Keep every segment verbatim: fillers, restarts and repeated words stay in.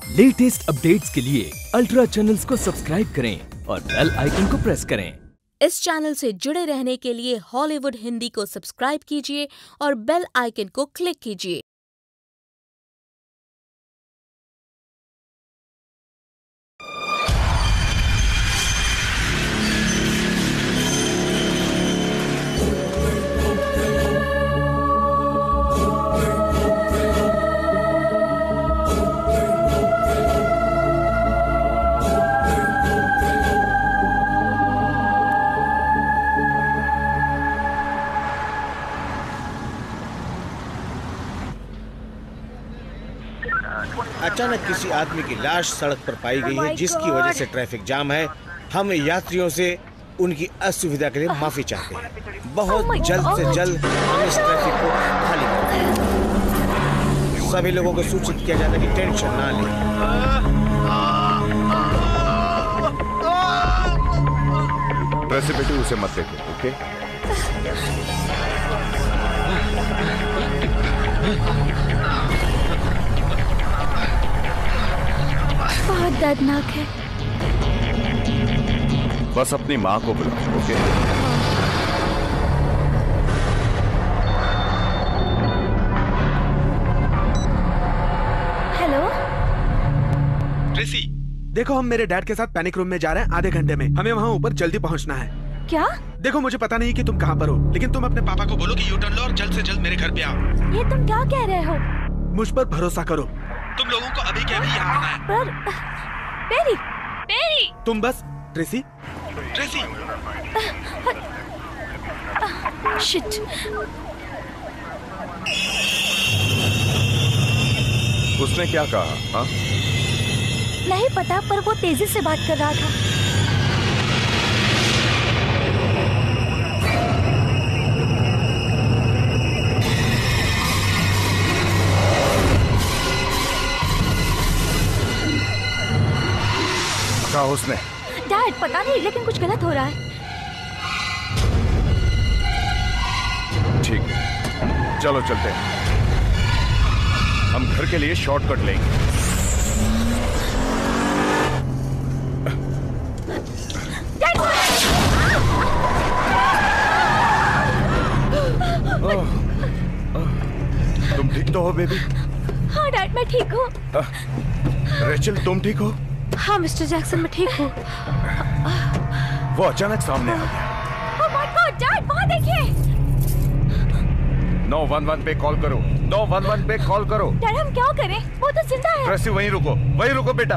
Latest updates के लिए ultra channels को सब्सक्राइब करें और बेल आइकन को प्रेस करें। इस चैनल से जुड़े रहने के लिए हॉलीवुड हिंदी को सब्सक्राइब कीजिए और बेल आइकन को क्लिक कीजिए। अचानक किसी आदमी की लाश सड़क पर पाई गई है, जिसकी वजह से ट्रैफिक जाम है। हम यात्रियों से उनकी असुविधा के लिए माफी चाहते हैं। बहुत जल्द से जल्द हम इस ट्रैफिक को खाली करेंगे। सभी लोगों को सूचित किया जाता है कि टेंशन ना लें। ट्रेसी बेटी, उसे मत देखो, ओके? बहुत दर्दनाक है। बस अपनी माँ को बुलाओ, ओके? हेलो ट्रेसी, देखो हम मेरे डैड के साथ पैनिक रूम में जा रहे हैं आधे घंटे में। हमें वहाँ ऊपर जल्दी पहुँचना है। क्या? देखो मुझे पता नहीं कि तुम कहाँ पर हो, लेकिन तुम अपने पापा को बोलो कि यू टर्न लो और जल्द से जल्द मेरे घर पे आओ। ये तुम क्या कह रहे हो? मुझ पर भरोसा करो। तुम लोगों को अभी के अभी यहाँ आना है। पर पेरी, पेरी। तुम बस ट्रेसी, ट्रेसी। शिट। उसने क्या कहा? हाँ? नहीं पता, पर वो तेजी से बात कर रहा था। कहा उसने? डैड पता नहीं, लेकिन कुछ गलत हो रहा है। ठीक है, चलो चलते हैं। हम घर के लिए शॉर्टकट लेंगे। तुम ठीक तो हो बेबी? हाँ डैड, मैं ठीक हूँ। रेचल, तुम ठीक हो? हाँ मिस्टर जैक्सन, मैं ठीक हूँ। वो अचानक सामने आ गया। ओह माय गॉड डैड, वहाँ देखिए। नौ वन वन पे कॉल करो। नौ वन वन पे कॉल करो। डैड हम क्या करें? वो तो जिंदा है। ट्रेसी वहीं रुको, वहीं रुको बेटा।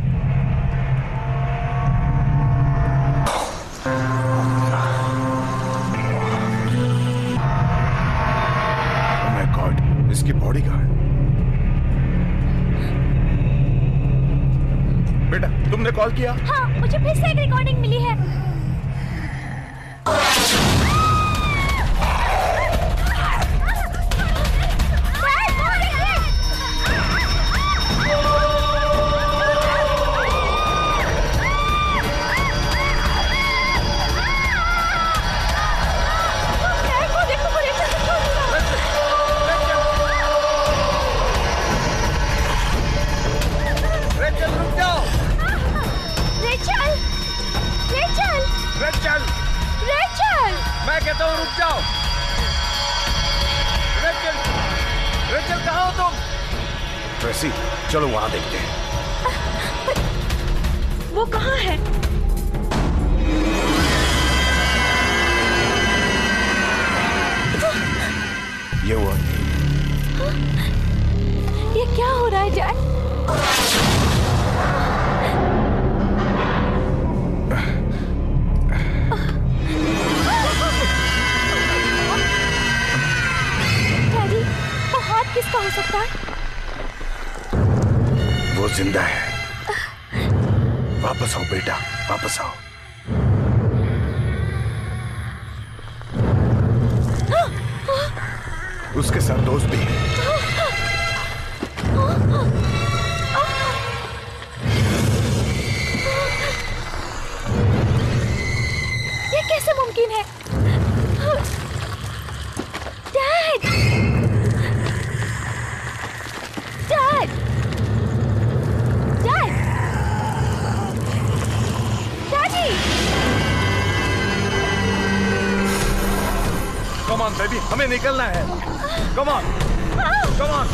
ओह माय गॉड, इसकी बॉडी कहाँ है? बेटा तुमने कॉल किया? हाँ, मुझे फिर से एक रिकॉर्डिंग मिली है। रेचल! रेचल! मैं कहता हूँ रुक जाओ। रेचल! रेचल कहाँ हो तुम? ट्रेसी, चलो वहाँ देखते हैं। वो कहाँ है? ये हुआ। ये क्या हो रहा है डैड? किसका हो सकता है? वो जिंदा है। वापस आओ बेटा, वापस आओ। उसके साथ दोस्त भी है। ये कैसे मुमकिन है? डैड! डैड! हमें निकलना है। Come on, come on.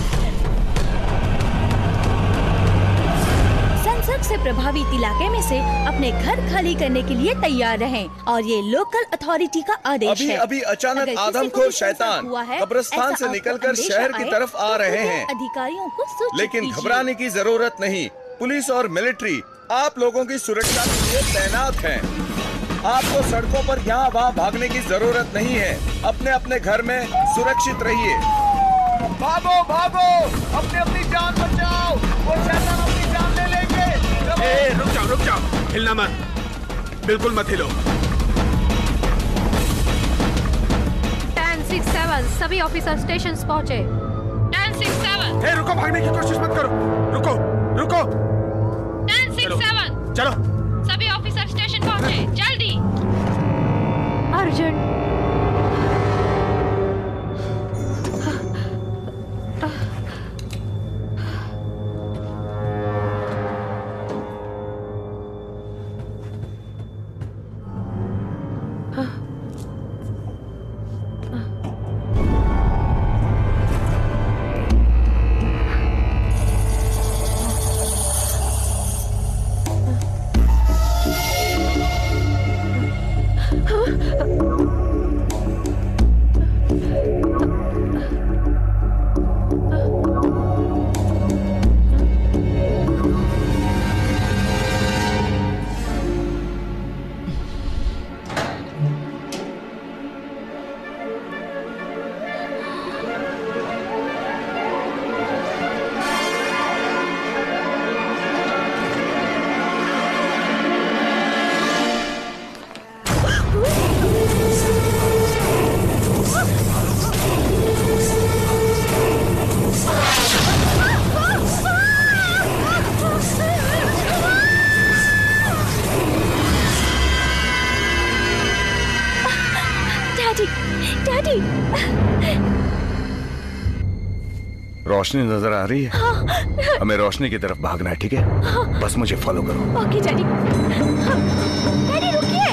संसर्ग से प्रभावित इलाके में से अपने घर खाली करने के लिए तैयार रहें और ये लोकल अथॉरिटी का आदेश अभी है। अभी अचानक आदमखोर शैतान कब्रिस्तान से निकलकर शहर की तरफ आ रहे हैं। अधिकारियों को सूचित लेकिन कीजिए। घबराने की जरूरत नहीं। पुलिस और मिलिट्री आप लोगों की सुरक्षा के लिए तैनात हैं। आपको सड़कों पर यहाँ वहाँ भागने की जरूरत नहीं है। अपने अपने घर में सुरक्षित रहिए। भागो भागो, अपनी अपनी जान बचाओ, वो शैतान अपनी जान ले लेंगे। ए, रुक जाओ रुक जाओ, हिलना मत, बिल्कुल मत हिलो। टेन सिक्स सेवन सभी ऑफिसर स्टेशन पहुँचे। Ten six seven. ए, रुको, भागने की कोशिश मत करो। रुको रुको। Ten six seven. चलो। सभी ऑफिसर स्टेशन पहुँचे, जल्दी। अर्जेंट। रोशनी नजर आ रही है? हाँ। हमें रोशनी की तरफ भागना है, ठीक है? हाँ। बस मुझे फॉलो करो। Okay daddy. डैडी रुकिए।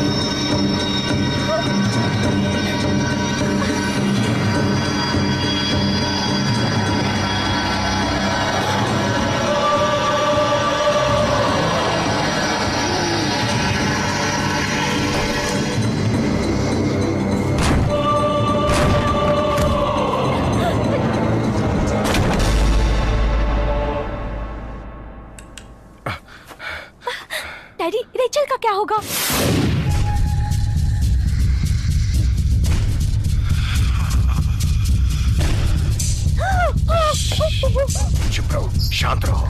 डैडी, रेचल का क्या होगा? चुप रहो, शांत रहो।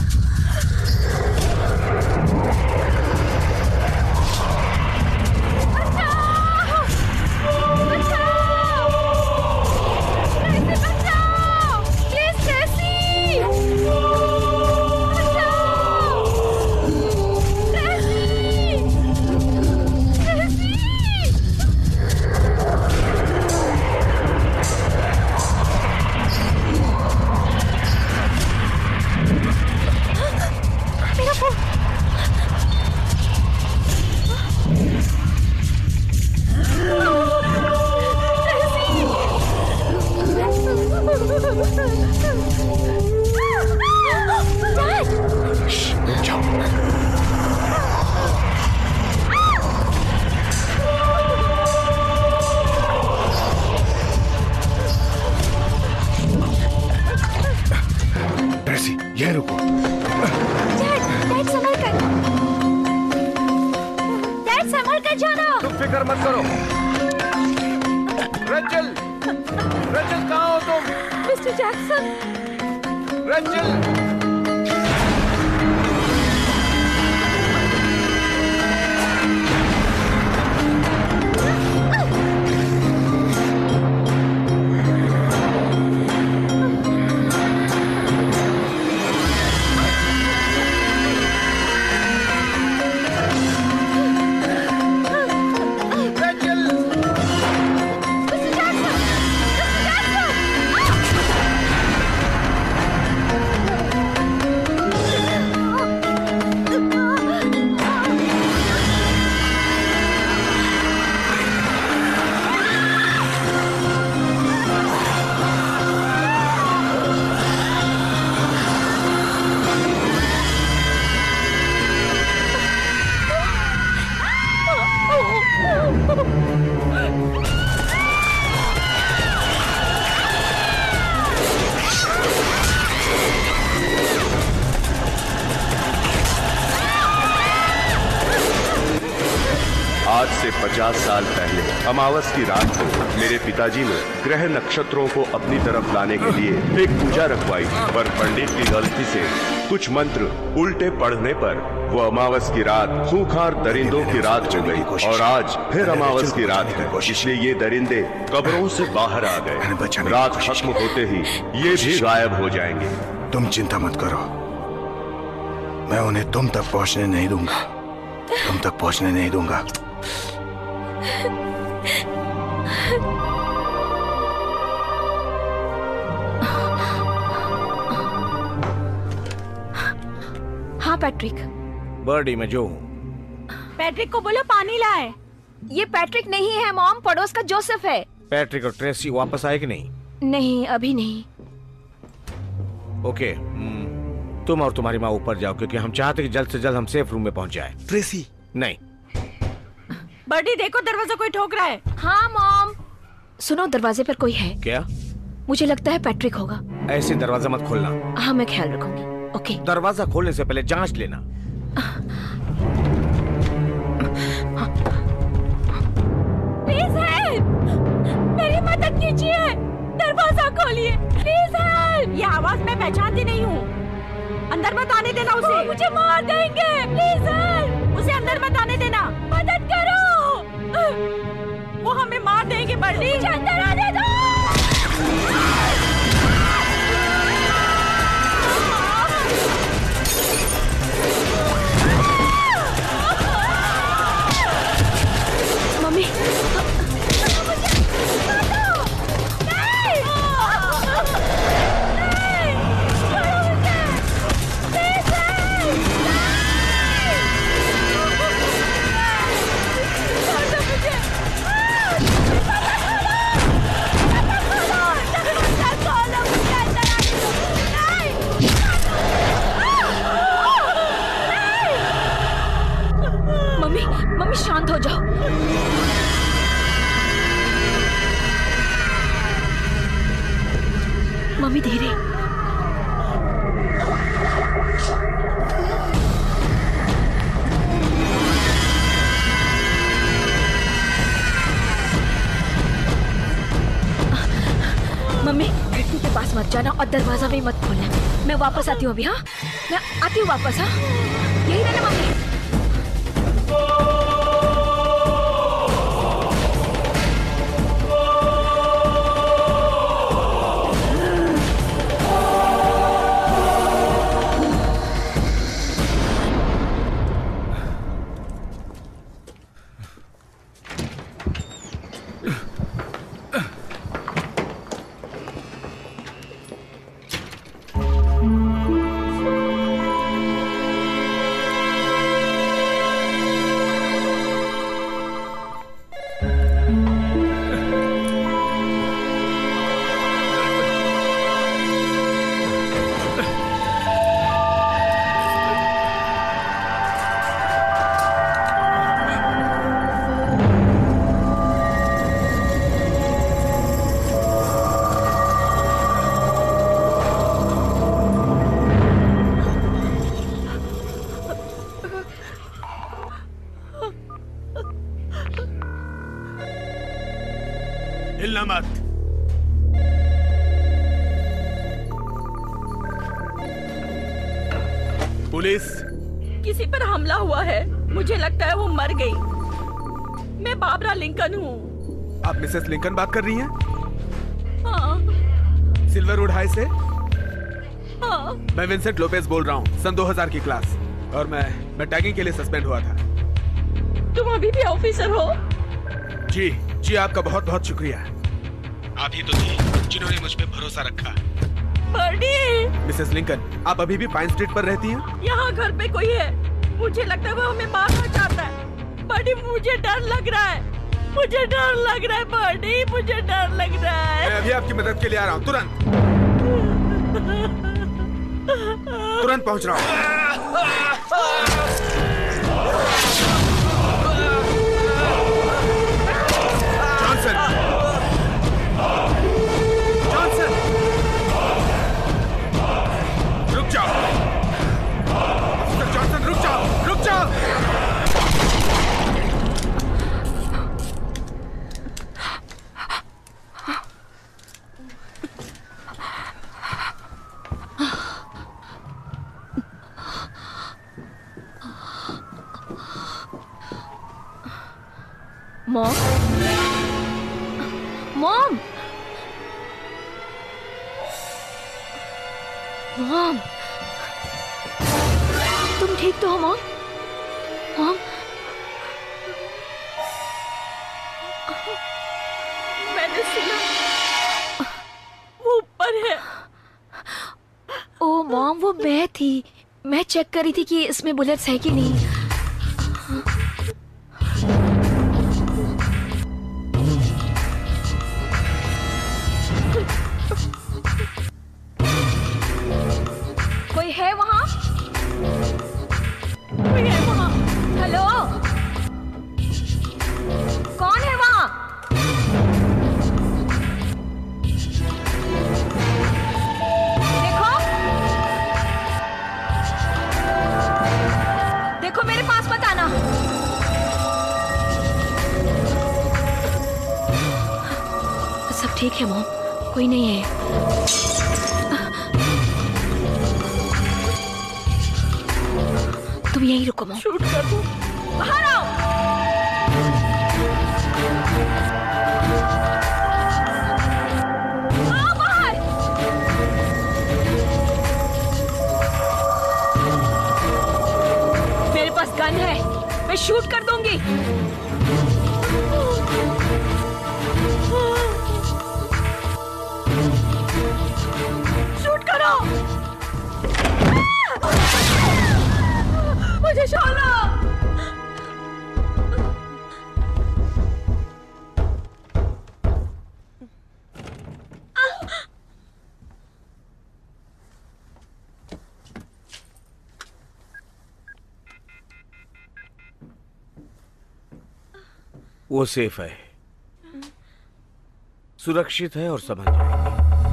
फिक्र मत करो। रंजल, रंजल कहाँ हो तुम? Mister Jackson. रंजल। से पचास साल पहले अमावस की रात को मेरे पिताजी ने ग्रह नक्षत्रों को अपनी तरफ लाने के लिए एक पूजा रखवाई, पर पंडित की गलती से कुछ मंत्र उल्टे पढ़ने पर वो अमावस की रात खूंखार दरिंदों की रात हो गई और आज फिर अमावस की रात है, इसलिए ये दरिंदे कब्रों से बाहर आ गए। रात खत्म होते ही ये भी गायब हो जाएंगे। तुम चिंता मत करो, मैं उन्हें तुम तक पहुंचने नहीं दूंगा, तुम तक पहुंचने नहीं दूंगा। हाँ पैट्रिक। बर्डी मैं जो हूँ। पैट्रिक को बोलो पानी लाए। ये पैट्रिक नहीं है मॉम, पड़ोस का जोसेफ है। पैट्रिक और ट्रेसी वापस आए कि नहीं? नहीं, अभी नहीं। ओके, तुम और तुम्हारी माँ ऊपर जाओ क्योंकि हम चाहते कि जल्द से जल्द हम सेफ रूम में पहुंच जाए। ट्रेसी नहीं। बर्डी देखो, दरवाजा कोई ठोक रहा है। हाँ मॉम। सुनो, दरवाजे पर कोई है। क्या? मुझे लगता है पैट्रिक होगा। ऐसे दरवाजा मत खोलना। हाँ मैं ख्याल रखूंगी। ओके। दरवाजा खोलने से पहले जांच लेना। प्लीज हेल्प, मेरी मदद कीजिए, दरवाजा खोलिए प्लीज हेल्प। ये आवाज मैं पहचानती नहीं हूँ, अंदर मत आने देना उसे। वो मुझे मार देंगे, प्लीज हेल्प, उसे अंदर मत आने देना, मदद करो। वो हमें मार देंगे बर्डी, मुझे अंदर आने दो। मम्मी मम्मी मम्मी शांत हो जाओ। मम्मी धीरे। मम्मी खिड़की के पास मत जाना और दरवाजा भी मत खोलना। मैं वापस आती हूँ अभी। हाँ मैं आती हूँ वापस। हाँ यही रहना मम्मी। हिलना मत। पुलिस, किसी पर हमला हुआ है, मुझे लगता है वो मर गई। मैं बाबरा लिंकन हूँ। आप मिसेस लिंकन बात कर रही हैं? हाँ। सिल्वरवुड हाई से? हाँ। मैं विंसेंट लोपेज बोल रहा हूँ, सन दो हज़ार की क्लास, और मैं मैं टैगिंग के लिए सस्पेंड हुआ था। तुम अभी भी ऑफिसर हो? जी जी, आपका बहुत बहुत शुक्रिया। आप ही तो थी जिन्होंने मुझ पे भरोसा रखा। बर्डी! मिसेस लिंकन, आप अभी भी पाइन स्ट्रीट पर रहती हैं? यहाँ घर पे कोई है, मुझे लगता है वो हमें मारना चाहता है। बर्डी मुझे डर लग रहा है, मुझे डर लग रहा है बर्डी, मुझे डर लग रहा है। मैं अभी आपकी मदद के लिए आ रहा हूँ, तुरंत तुरंत पहुँच रहा हूँ। मॉम, मॉम, मॉम, तुम ठीक तो हो मॉम? मॉम, मैंने सुना वो ऊपर है। ओ मॉम, वो मैं थी। मैं चेक कर रही थी कि इसमें बुलेट्स है कि नहीं। कोई है वहाँ? कोई है वहाँ? हेलो, कौन है वहाँ? देखो, देखो मेरे पास मत आना। सब ठीक है मॉम, कोई नहीं है। तुम यहीं रुको मॉम। शूट कर दो। बाहर आओ। आओ बाहर। मेरे पास गन है, मैं शूट कर दूंगी। शूट करो। मुझे छोड़ो। वो सेफ है, सुरक्षित है और समझ जाएगी।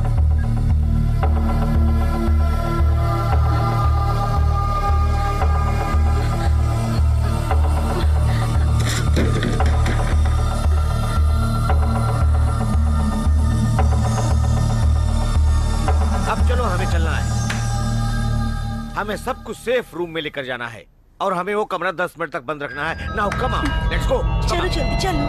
अब चलो, हमें चलना है। हमें सब कुछ सेफ रूम में लेकर जाना है और हमें वो कमरा दस मिनट तक बंद रखना है। Now come on, let's go. चलो जल्दी चलो।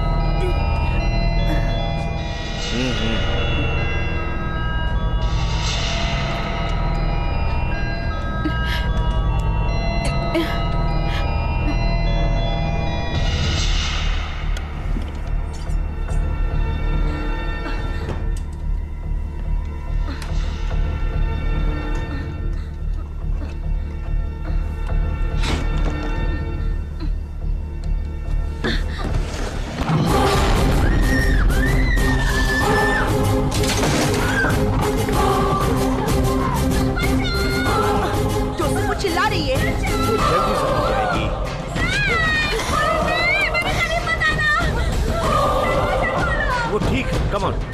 चिल्ला रही है। वो जल्दी समझ जाएगी। वो ठीक है, कम ऑन।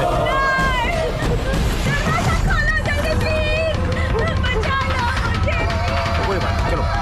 कोई बात नहीं, चलो।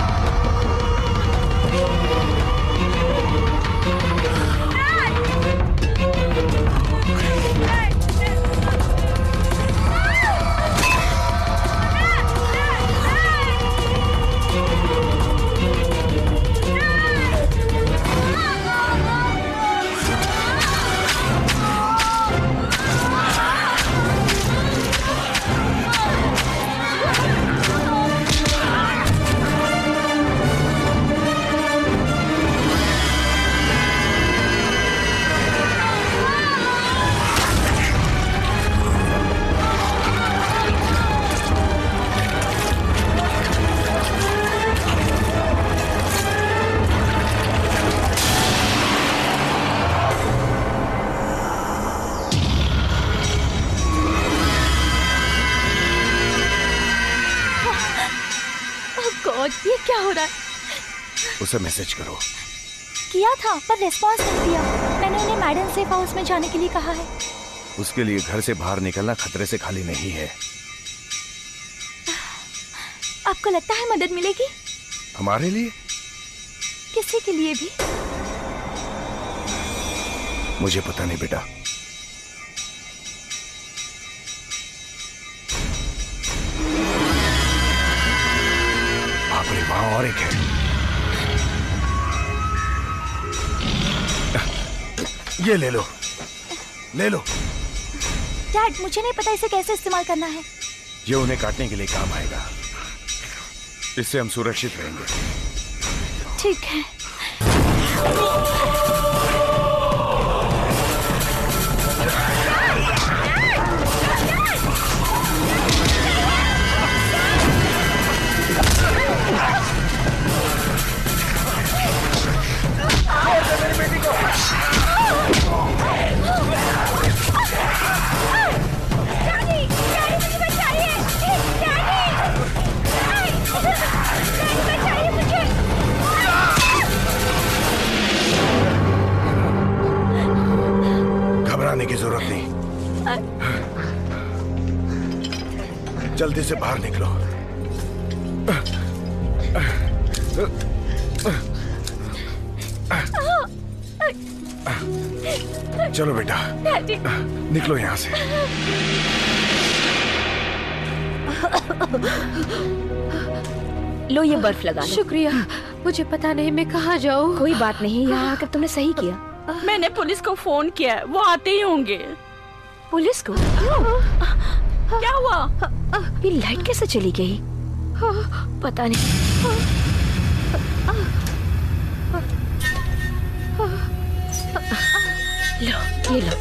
ये क्या हो रहा है? उसे मैसेज करो। किया था पर रिस्पॉन्स नहीं दिया। मैंने उन्हें मैडम सेफ हाउस में जाने के लिए कहा है। उसके लिए घर से बाहर निकलना खतरे से खाली नहीं है। आपको लगता है मदद मिलेगी? हमारे लिए? किसी के लिए भी? मुझे पता नहीं बेटा। वहां और एक है। ये ले लो, ले लो। डैड, मुझे नहीं पता इसे कैसे इस्तेमाल करना है। ये उन्हें काटने के लिए काम आएगा। इससे हम सुरक्षित रहेंगे। ठीक है। मेरी बेटी को डैडी, डैडी मुझे बचाइए। डैडी, डैडी बचाइए मुझे। घबराने की जरूरत नहीं, जल्दी से बाहर निकलो। चलो बेटा, निकलो यहाँ से। लो ये बर्फ लगा लो। शुक्रिया, मुझे पता नहीं मैं कहाँ जाऊँ। कोई बात नहीं, यहाँ आकर तुमने सही किया। मैंने पुलिस को फोन किया, वो आते ही होंगे। पुलिस को? क्या हुआ? ये लाइट कैसे चली गई? पता नहीं। लो, ये लो।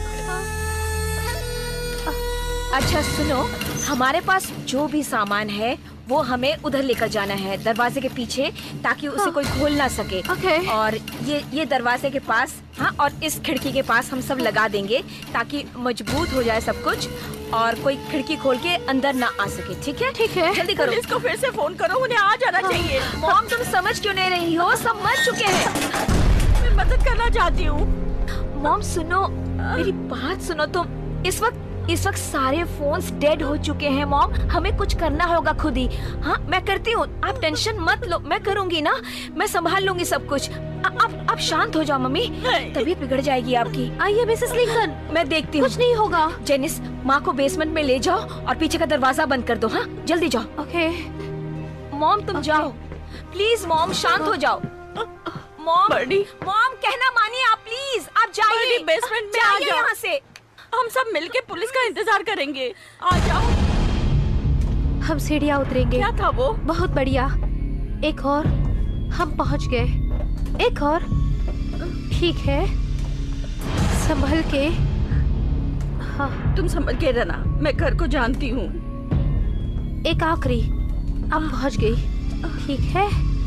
अच्छा सुनो, हमारे पास जो भी सामान है वो हमें उधर लेकर जाना है, दरवाजे के पीछे, ताकि उसे कोई खोल ना सके। ओके। और ये ये दरवाजे के पास, हाँ, और इस खिड़की के पास हम सब लगा देंगे ताकि मजबूत हो जाए सब कुछ और कोई खिड़की खोल के अंदर ना आ सके। ठीक है? ठीक है। जल्दी करो। पुलिस को फिर से फोन करो, उन्हें आ जाना चाहिए। मॉम, तुम समझ क्यों नहीं रही हो? सब मर चुके हैं। मैं मदद करना चाहती हूँ। मॉम सुनो, मेरी बात सुनो। तुम इस वक्त इस वक्त सारे फोन्स डेड हो चुके हैं मॉम। हमें कुछ करना होगा खुद ही। हाँ, मैं करती हूँ, आप टेंशन मत लो, मैं करूँगी ना, मैं संभाल लूंगी सब कुछ। आप आप शांत हो जाओ मम्मी, तबीयत बिगड़ जाएगी आपकी। आइए मिसेस लिंकन, मैं देखती हूँ। कुछ नहीं होगा। जेनिस, माँ को बेसमेंट में ले जाओ और पीछे का दरवाजा बंद कर दो। हाँ, जल्दी जाओ। ओके। मॉम तुम जाओ प्लीज। मॉम शांत हो जाओ। मॉम, मॉम कहना मानिए आप, प्लीज आप जाइए। बेसमेंट में आ जाओ यहाँ से। हम सब मिलके पुलिस का इंतजार करेंगे। आ जाओ। हम सीढ़ियाँ उतरेंगे। क्या था वो? बहुत बढ़िया। एक और, हम पहुँच गए। एक और, ठीक है, संभल के। हाँ, तुम समझ के रहना, मैं घर को जानती हूँ। एक आखिरी, अब पहुँच गई। ठीक है,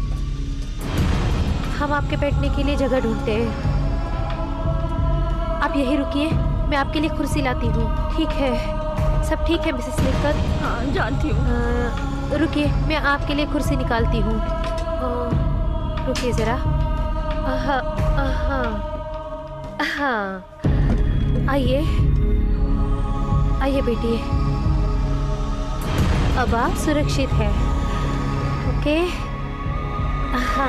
हम आपके बैठने के लिए जगह ढूंढते हैं। आप यहीं रुकिए, मैं आपके लिए कुर्सी लाती हूँ। ठीक है, सब ठीक है मिसेस लिंकन? हाँ, जानती हूँ। रुकिए, मैं आपके लिए कुर्सी निकालती हूँ। रुकिए जरा। हाँ हाँ, आइए आइए बेटी, अब आप सुरक्षित हैं। ओके। हाँ,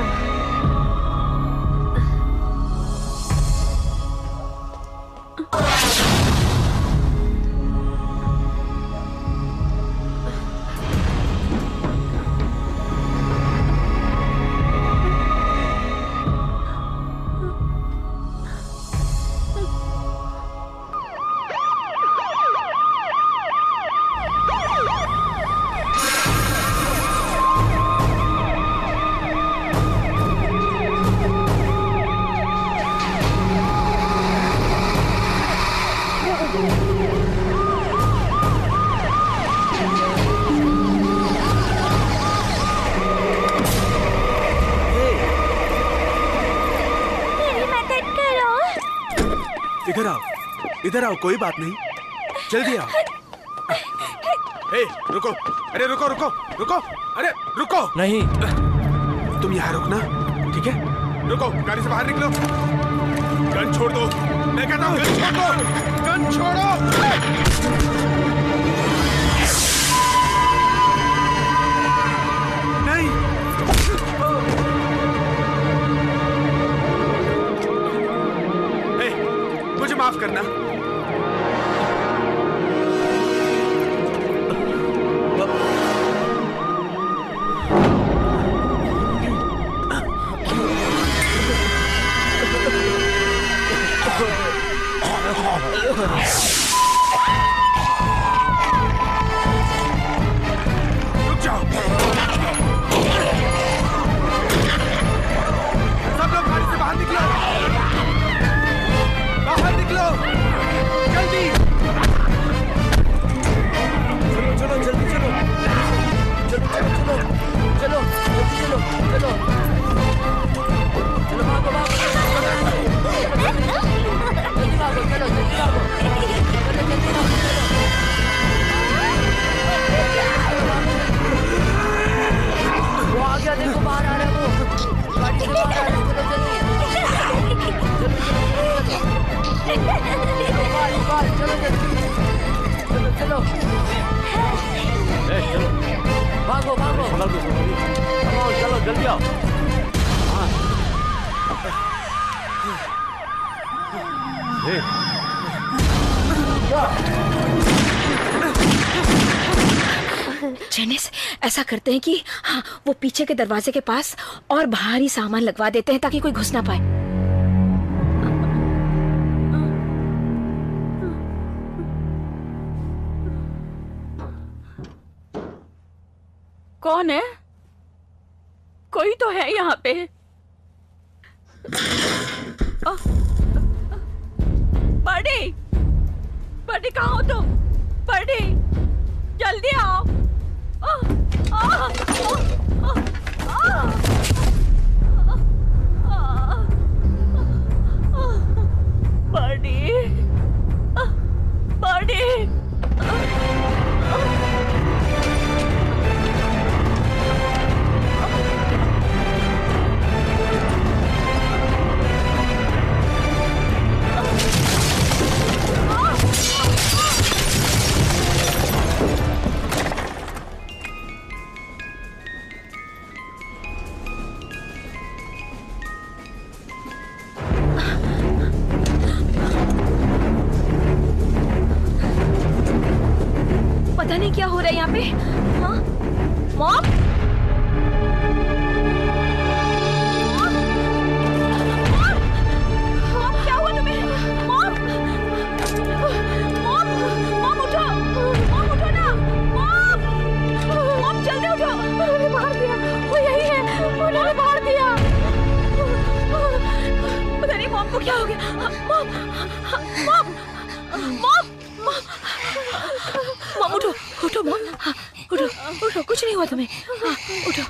इधर आओ, इधर आओ, कोई बात नहीं, जल्दी आओ। ए, रुको, अरे रुको रुको रुको, अरे रुको। नहीं, तुम यहाँ रुकना, ठीक है? रुको, गाड़ी से बाहर निकलो। गन छोड़ दो, मैं कहता हूँ गन छोड़ दो, गन छोड़ो। नहीं, ए, मुझे माफ करना। संभाल के चलो चलो जल्दी आओ। जेनिस, ऐसा करते हैं कि हाँ, वो पीछे के दरवाजे के पास और भारी सामान लगवा देते हैं ताकि कोई घुस ना पाए। कौन है? कोई तो है यहाँ पे। बर्डी, बर्डी कहाँ हो तुम? बर्डी, जल्दी आओ। आ, आ, आ, आ, आ, बर्डी, बर्डी। पता नहीं क्या हो रहा है यहाँ पे। हाँ? मॉम? मॉम? मॉम, क्या हुआ तुम्हें? मॉम? मॉम? मॉम उठो! मॉम उठो ना! मॉम! मॉम जल्दी उठो! उन्होंने मार दिया। वो यही है। उन्होंने मार दिया। पता नहीं मॉम को क्या हो गया। मॉम! मॉम! मॉम! मॉम उठो, उठो मॉम, हाँ, उठो, उठो, कुछ नहीं हुआ तुम्हें, हाँ, उठो,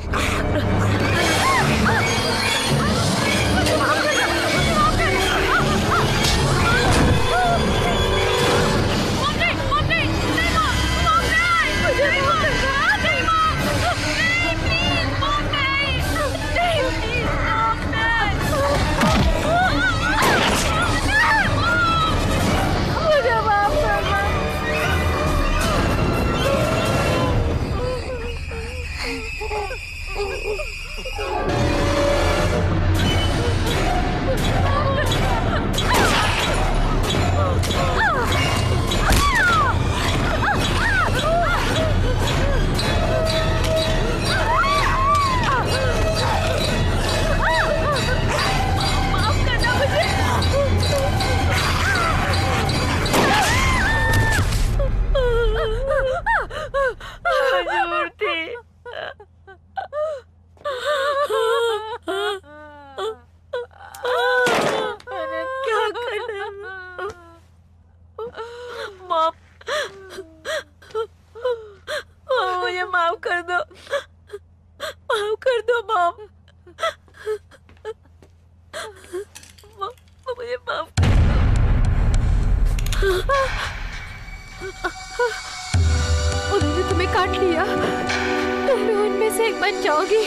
उन्होंने तुम्हें काट लिया, तुम भी उनमें से एक बन जाओगी।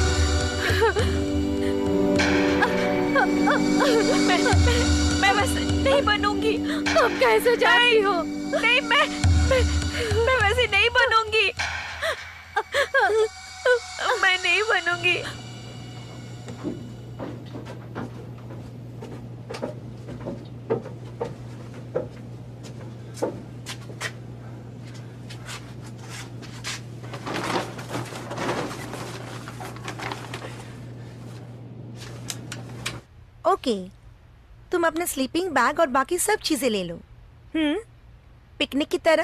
मैं, मैं, मैं वैसे नहीं बनूंगी। तुम कैसे जा रही हो? नहीं, मैं, मैं, मैं वैसे नहीं बनूंगी। मैं नहीं बनूंगी। ओके, तुम अपना स्लीपिंग बैग और बाकी सब चीजें ले लो। हम्म, पिकनिक की तरह।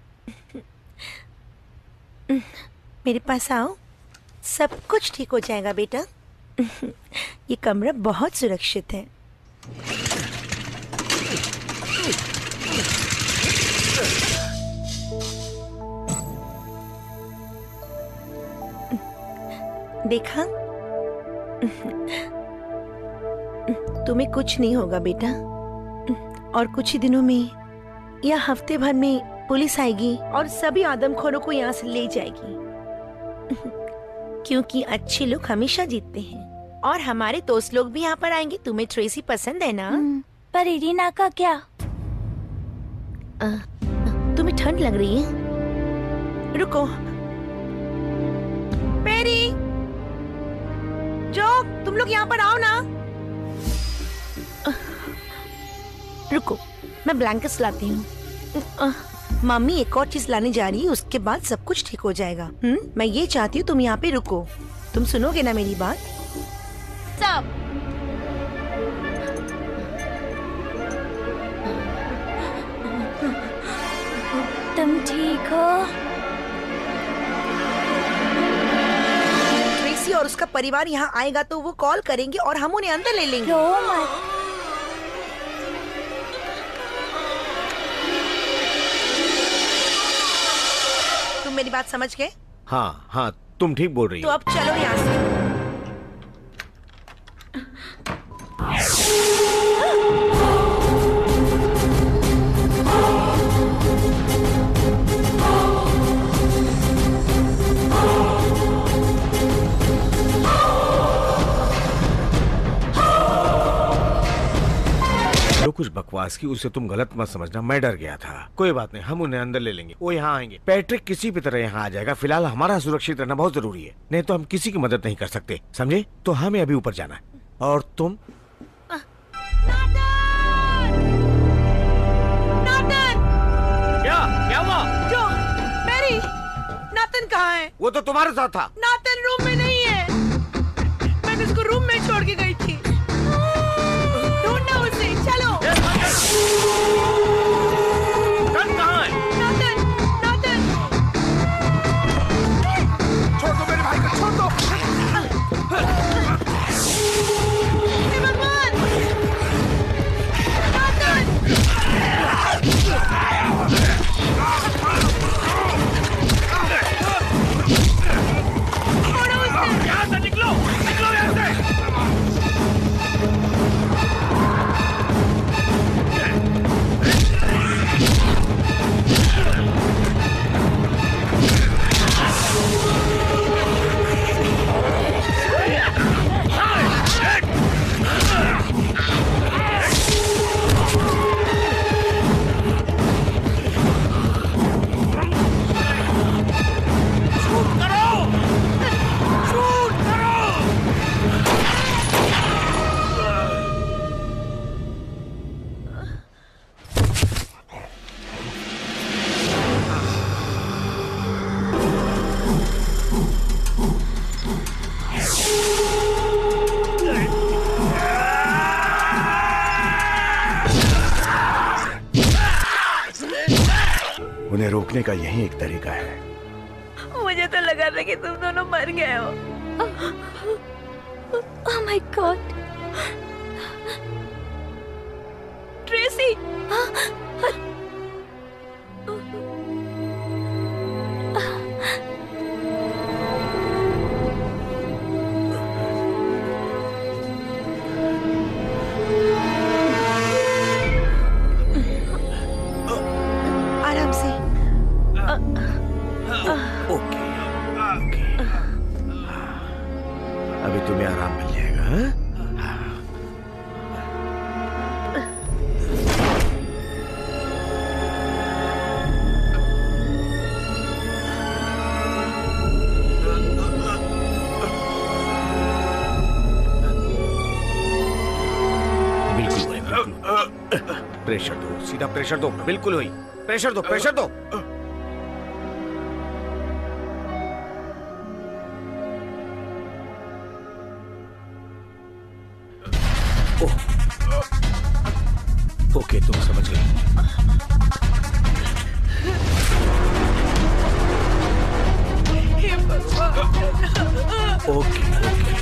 मेरे पास आओ, सब कुछ ठीक हो जाएगा बेटा। ये कमरा बहुत सुरक्षित है। देखा, तुम्हें कुछ नहीं होगा बेटा। और कुछ ही दिनों में या हफ्ते भर में पुलिस आएगी और सभी आदमखोरों को यहाँ से ले जाएगी। क्योंकि अच्छे लोग हमेशा जीतते हैं। और हमारे दोस्त लोग भी यहाँ पर आएंगे। तुम्हें ट्रेसी पसंद है ना? पर इरीना का क्या? आ, तुम्हें ठंड लग रही है? रुको, जो तुम लोग यहाँ पर आओ ना। रुको, मैं ब्लैंकेट्स लाती हूँ। मम्मी एक और चीज लाने जा रही है, उसके बाद सब कुछ ठीक हो जाएगा। हम्म, मैं ये चाहती हूँ तुम यहाँ पे रुको। तुम सुनोगे ना मेरी बात? सब तुम ठीक हो? ट्रेसी और उसका परिवार यहाँ आएगा तो वो कॉल करेंगे और हम उन्हें अंदर ले लेंगे। रो मत। तुम मेरी बात समझ गए? हाँ हाँ, तुम ठीक बोल रही तो हो। अब चलो यहाँ से। जो कुछ बकवास की उसे तुम गलत मत समझना, मैं डर गया था। कोई बात नहीं, हम उन्हें अंदर ले लेंगे, वो यहाँ आएंगे। पैट्रिक किसी भी तरह यहाँ आ जाएगा। फिलहाल हमारा सुरक्षित रहना बहुत जरूरी है, नहीं तो हम किसी की मदद नहीं कर सकते, समझे? तो हमें अभी ऊपर जाना है। और तुम? क्या क्या हुआ? जो मैरी, नाथन कहाँ है? वो तो तुम्हारे साथ था। नाथन रूम में नहीं है, मैंने उसको रूम में छोड़ के गई थी। ढूंढना उसे, चलो। कहाँ है? Nathan, Nathan. छोड़ दो मेरे भाई को, छोड़ दो। हे भगवान! नाथन! छोड़ो उसे! यहाँ से निकलो, निकलो यहाँ से। उन्हें रोकने का यही एक तरीका है। मुझे तो लगा था कि तुम दोनों मर गए हो। Oh my god. ट्रेसी! आराम से। ओके ओके, अभी तुम्हें आराम मिल जाएगा। हाँ? बिल्कुल वही, बिल्कुल। प्रेशर दो, सीधा प्रेशर दो, बिल्कुल वही। प्रेशर दो, प्रेशर दो। ओके, तुम समझ गए। ओके ओके,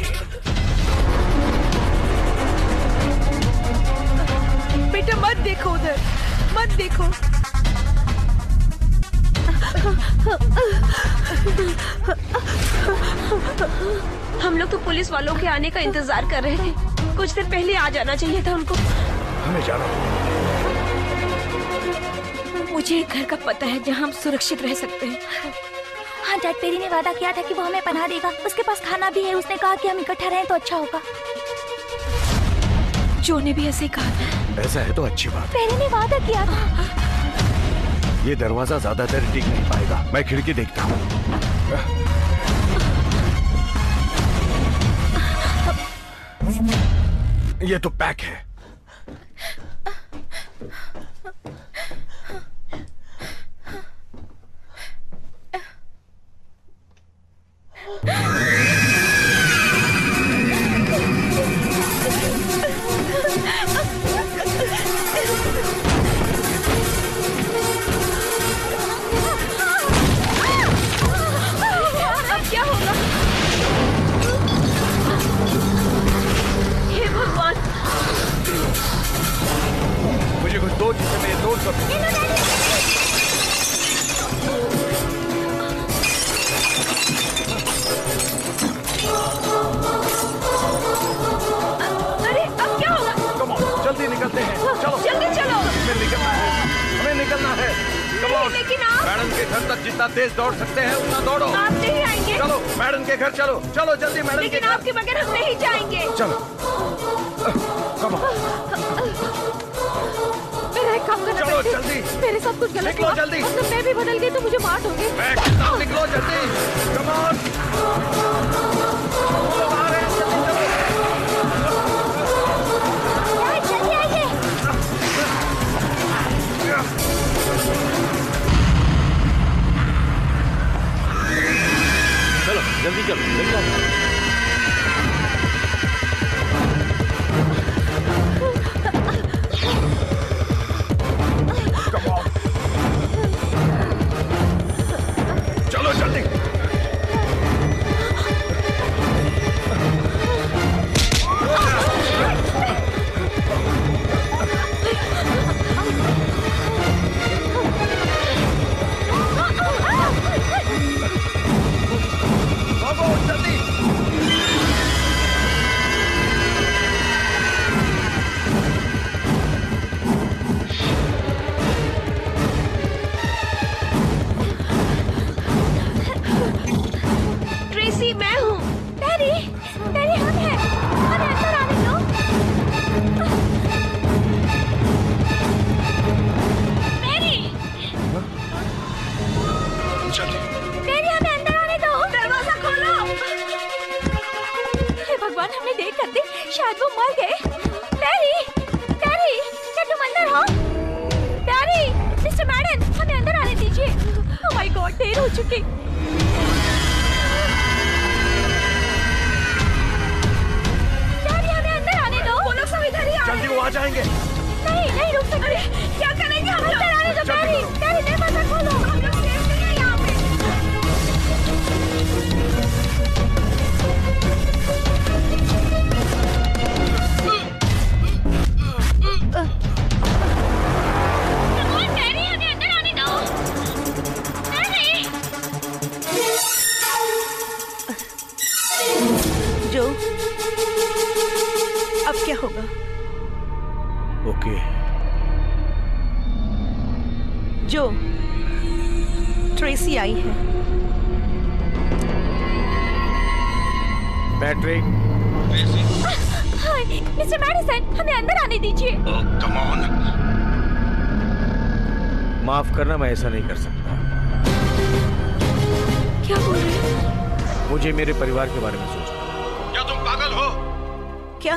बेटा मत देखो उधर, मत देखो। हम लोग तो पुलिस वालों के आने का इंतजार कर रहे थे। कुछ देर पहले आ जाना चाहिए था उनको। हमें जाना होगा। मुझे एक घर का पता है जहाँ हम सुरक्षित रह सकते हैं। हाँ, डैड पेरी ने वादा किया था कि वो हमें पनाह देगा। उसके पास खाना भी है। उसने कहा कि हम इकट्ठा रहें तो अच्छा होगा। जो ने भी ऐसे कहा था। ऐसा है तो अच्छी बात। पेरी ने वादा किया था। ये दरवाजा ज्यादा देर टिक नहीं पाएगा, मैं खिड़की देखता हूँ। ये तो पैक है। अब क्या होगा? हे भगवान! मुझे कुछ दो जिससे मैं ये तोड़ सकूं। अरे अब क्या होगा? कम ऑन, जल्दी निकलते हैं। चलो जल्दी चलो। हमें निकलना है, हमें निकलना है। Come on. लेकिन आप मैडम के घर तक जितना तेज दौड़ सकते हैं उतना दौड़ो। आप नहीं आएंगे। चलो मैडम के घर चलो, चलो जल्दी मैडम के लेकिन घर। आपके बगैर हम नहीं जाएंगे। चलो कम ऑन। मेरा एक काम करना चलो पड़ेगा। जल्दी। मेरे साथ कुछ गलत निकलो हुआ। जल्दी। मतलब मैं भी बदल गई तो मुझे मार दोगे। मैं कहता हूं निकलो जल्दी। Come on. लोग आ रहे हैं, जल्दी चलो। जल्दी आइए। चलो जल्दी चलो जल्दी आओ। चलो जल्दी। भागो जल्दी। ट्रेसी मैं हूँ। डैडी, डैडी हम हैं। हमें अंदर आने दो। डैडी, डैडी हमें अंदर आने दो। दरवाजा खोलो। हे भगवान, हमने देर कर दी। शायद वो मर गए। डैडी, डैडी, क्या तुम अंदर हो? डैडी, मिस्टर मैडन, हमें अंदर आने दीजिए। ओह माय गॉड, देर हो चुकी। जल्दी वो आ जाएंगे। नहीं नहीं रुक सकते। क्या करेंगे हम? अंदर आने दो। डैडी, डैडी दरवाजा खोलो। हम लोग सेफ नहीं हैं यहाँ पे। Come on, डैडी, हमें अंदर आने दो। डैडी। जो अब क्या होगा? ओके। जो ट्रेसी आई है। पैट्रिक। हाय, मिस्टर मैडिसन, हमें अंदर आने दीजिए। Come on. माफ करना, मैं ऐसा नहीं कर सकता। क्या बोल रहे हैं? मुझे मेरे परिवार के बारे में सोचना। क्या तुम पागल हो? क्या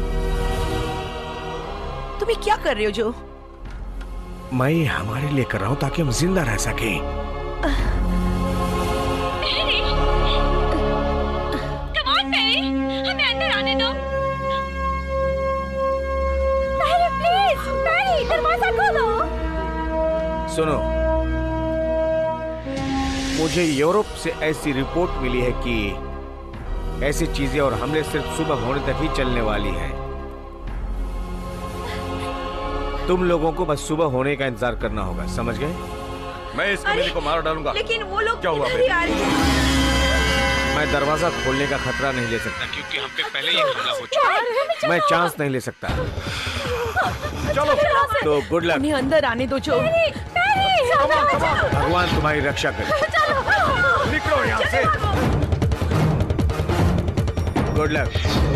तुम ये क्या कर रहे हो? जो मैं ये हमारे लिए कर रहा हूँ ताकि हम जिंदा रह सकें। Come on, Perry, हमें अंदर आने दो। Perry, please, Perry, दरवाजा खोलो। सुनो, मुझे यूरोप से ऐसी रिपोर्ट मिली है कि ऐसी चीजें और हमले सिर्फ सुबह होने तक ही चलने वाली हैं। तुम लोगों को बस सुबह होने का इंतजार करना होगा, समझ गए? मैं इस कमीने को मार डालूंगा। लेकिन वो लोग क्या हुआ? इधर ही आ रहे हैं। मैं दरवाजा खोलने का खतरा नहीं ले सकता क्योंकि हम पे पहले ही हमला हो चुका है। मैं चांस नहीं ले सकता। चलो तो गुड लक। हमें अंदर आने दो। जो भगवान तुम्हारी रक्षा करे। निकलो यहाँ से। Good luck.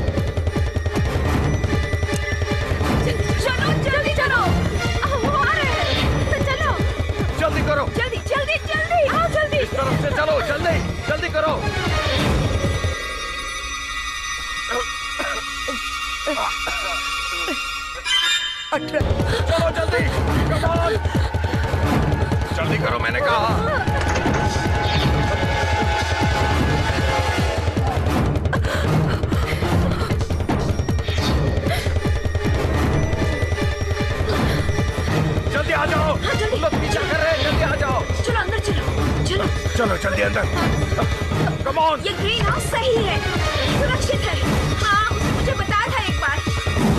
चलो जल्दी चलो। वो आ रहे हैं। चलो जल्दी करो। जल्दी जल्दी जल्दी आओ जल्दी। इस तरफ से चलो, जल्दी जल्दी करो। चलो जल्दी, कम ऑन, जल्दी करो मैंने कहा। जल्दी आ जाओ। हाँ, जल्दी। लोग पीछा कर रहे हैं, जल्दी आ जाओ। चलो अंदर चलो, चलो। चलो जल्दी अंदर। Come on. ये ग्रीन हाउस सही है, सुरक्षित है। हाँ, उसने मुझे बताया था एक बार।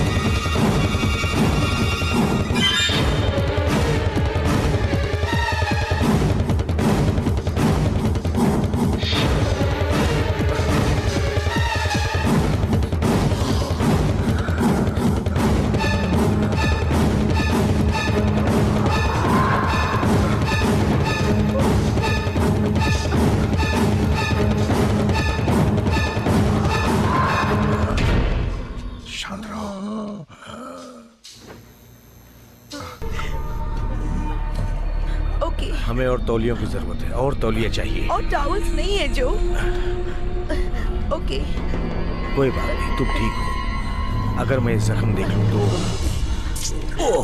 हमें और तौलियों की जरूरत है, और तौलिया चाहिए। और टॉवल्स नहीं है जो। ओके कोई बात नहीं, तुम ठीक हो। अगर मैं जख्म देख लूं तो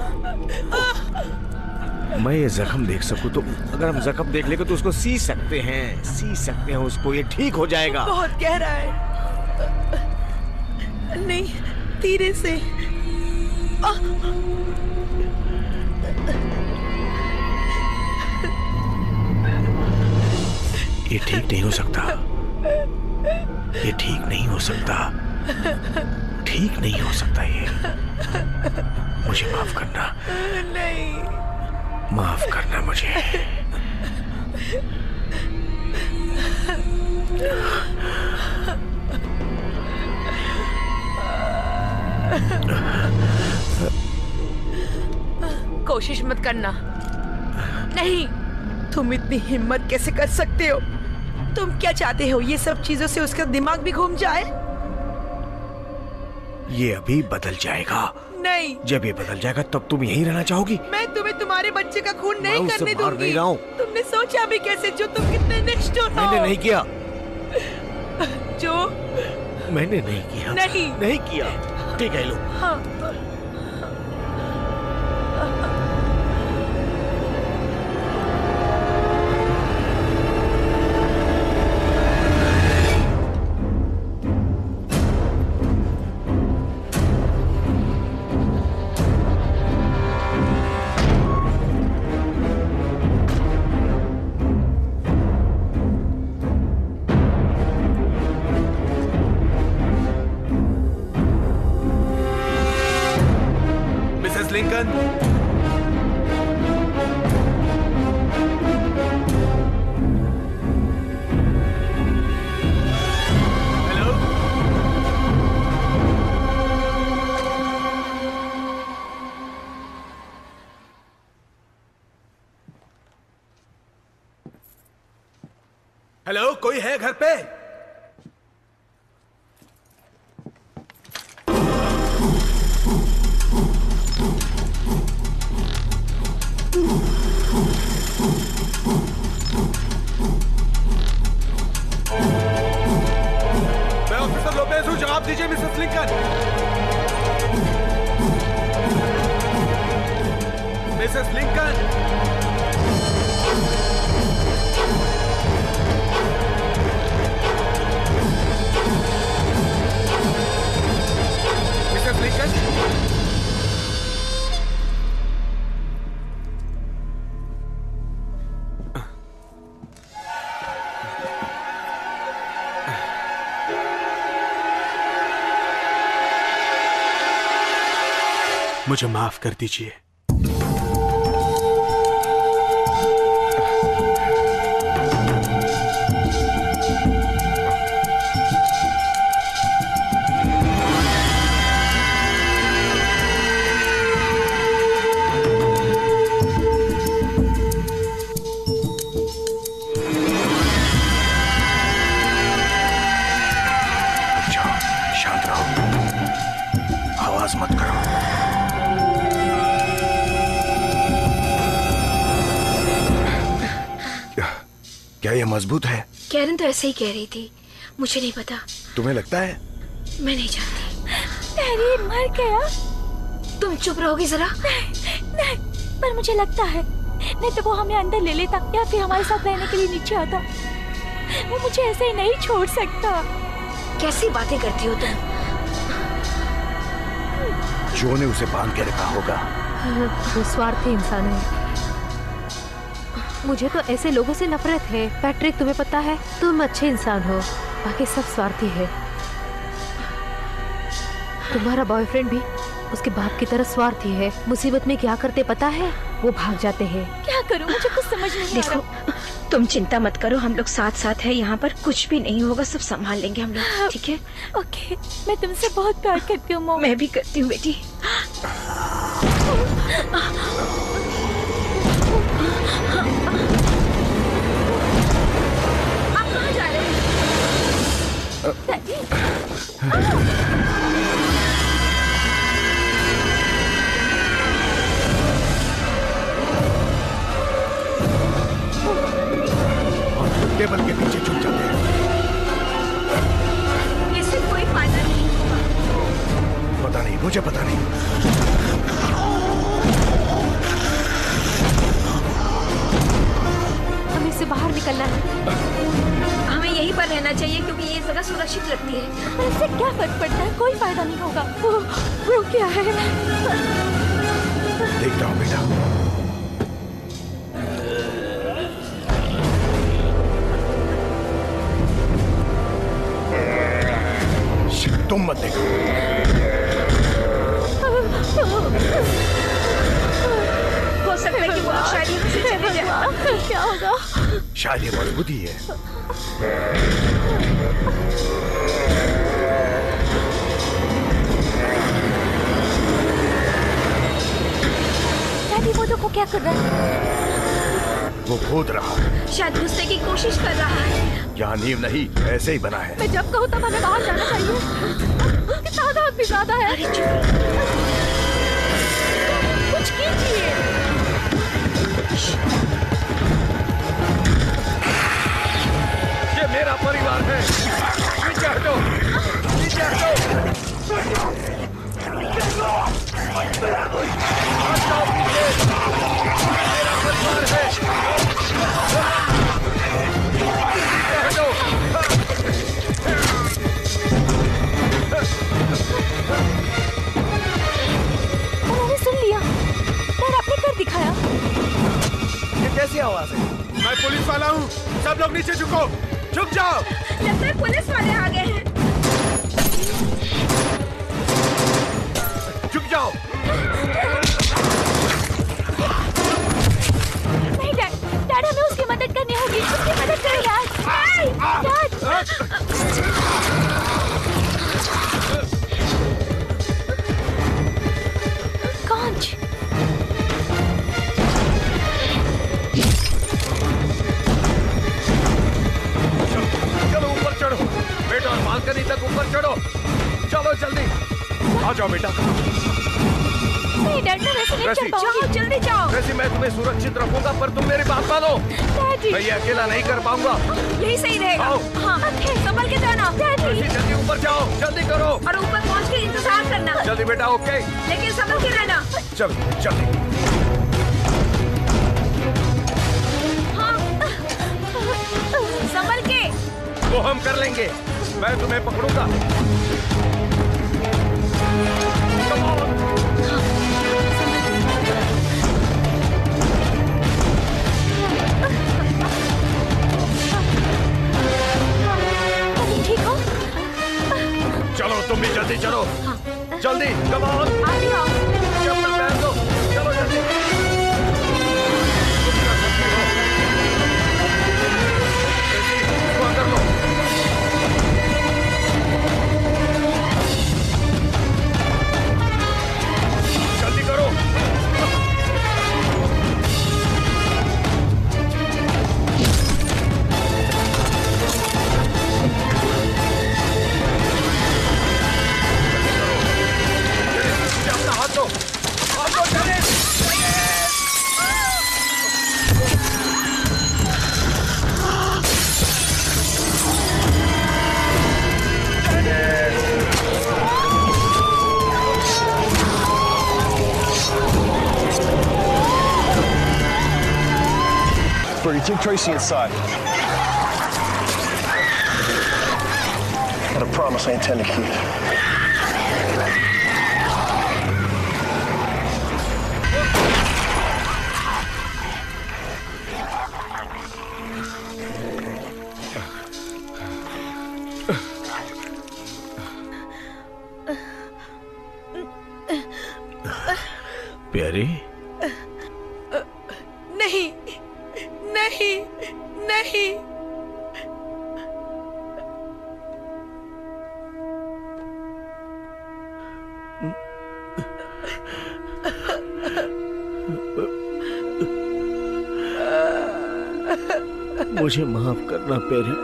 मैं ये जख्म देख सकूं तो अगर हम जख्म देख लेंगे तो उसको सी सकते हैं, सी सकते हैं उसको, ये ठीक हो जाएगा। बहुत गहरा है। नहीं, धीरे से। ये ठीक नहीं हो सकता, ये ठीक नहीं हो सकता, ठीक नहीं हो सकता ये। मुझे माफ करना। नहीं, माफ करना मुझे। कोशिश मत करना। नहीं, तुम इतनी हिम्मत कैसे कर सकते हो? तुम क्या चाहते हो, ये सब चीजों से उसका दिमाग भी घूम जाए? ये अभी बदल जाएगा। नहीं, जब ये बदल जाएगा तब तुम यहीं रहना चाहोगी? मैं तुम्हें तुम्हारे बच्चे का खून नहीं करने दूंगी। नहीं रहा हूं। तुमने सोचा भी कैसे जो तुम कितने निष्ठुर हो? मैंने नहीं किया। जो मैंने नहीं किया। नहीं नहीं किया। ठीक है लो। हाँ। Lincoln, hello. हेलो, कोई है घर पे? जवाब दीजिए Mrs Lincoln. Mrs Lincoln, Mrs Lincoln, मुझे माफ कर दीजिए। जाओ, शांत रहो, आवाज मत करो। क्या ये मजबूत है? कैरन तो ऐसे ही कह रही थी, मुझे नहीं पता। तुम्हें लगता है? मैं नहीं जानती। डैडी मर गया। तुम चुप रहोगी जरा? नहीं, नहीं, पर मुझे लगता है नहीं तो वो हमें अंदर ले लेता या फिर हमारे साथ रहने के लिए नीचे आता। वो मुझे ऐसे ही नहीं छोड़ सकता। कैसी बातें करती हो तुम? जो ने उसे बांध के रखा होगा। वो स्वार्थी इंसान है। मुझे तो ऐसे लोगों से नफरत है। पैट्रिक, तुम्हें पता है तुम अच्छे इंसान हो, बाकी सब स्वार्थी है। तुम्हारा बॉयफ्रेंड भी उसके बाप की तरह स्वार्थी है। मुसीबत में क्या करते पता है? वो भाग जाते हैं। क्या करूं, मुझे कुछ समझ नहीं आ रहा। देखो, तुम चिंता मत करो, हम लोग साथ साथ हैं। यहाँ पर कुछ भी नहीं होगा, सब संभाल लेंगे हम लोग, ठीक है? ओके, मैं तुमसे बहुत प्यार करती हूँ मॉम। मैं भी करती हूँ बेटी। आप कहाँ जा रहे हैं? टेबल के पीछे छुप जाते हैं। इससे कोई फायदा नहीं होगा। पता नहीं, मुझे पता नहीं। हमें इससे बाहर निकलना है। हमें यहीं पर रहना चाहिए क्योंकि ये जगह सुरक्षित लगती है। पर इससे क्या फर्क पड़ता है? कोई फायदा नहीं होगा। वो, वो क्या है? देखता हूँ बेटा। तुम मत देखो। हो सकता है कि वो लोग शायद यहाँ से चले जाएं। क्या होगा? शायद ये मजबूती है। डैडी, वो देखो क्या कर रहा है। वो कूद रहा है। शायद घुसने की कोशिश कर रहा है। यहाँ नींव नहीं, ऐसे ही बना है। मैं जब कहूँ तब हमें बाहर जाना चाहिए। उसकी तादाद भी ज्यादा है। अरे चुप। कुछ कीजिए। ये मेरा परिवार है। नीचे हटो, नीचे हटो। मेरा परिवार है। उन्होंने सुन लिया। डैड, आपने कर दिखाया। ये कैसी आवाज है? मैं पुलिस वाला हूँ। सब लोग नीचे झुको, झुक जाओ। लगता है पुलिस वाले आ गए हैं। झुक जाओ। नहीं डैड, डैड हमें उसकी मदद करनी होगी। उसकी मदद करें डैड। डैड। कांच। चलो ऊपर चढ़ो बेटा, और बालकनी तक ऊपर चढ़ो। चलो जल्दी आ जाओ बेटा। नहीं डैड, मैं वैसे नहीं चल पाऊंगी। जाओ, जल्दी जाओ। वैसे मैं तुम्हें सुरक्षित रखूंगा, पर तुम मेरी बात मानो। डैडी, मैं ये अकेला नहीं कर पाऊंगा। यही सही रहेगा। आओ। हाँ, संभल के जाना। वैसे जल्दी ऊपर जाओ, जल्दी करो। और ऊपर पहुँच के इंतजार करना। जल्दी बेटा, ओके। लेकिन संभल के रहना। चल चल। हाँ, संभल के। वो हम कर लेंगे, मैं तुम्हें पकड़ूंगा। ठीक हो? चलो तुम भी जल्दी चलो। हाँ। जल्दी, कम ऑन। आगे आओ। चप्पल पहन दो, चलो जल्दी। इसको अंदर लो। जल्दी करो। अपना हाथ Tracy inside. Got a promise I intend to keep. प्यारी, नहीं नहीं नहीं। मुझे माफ करना प्यारी।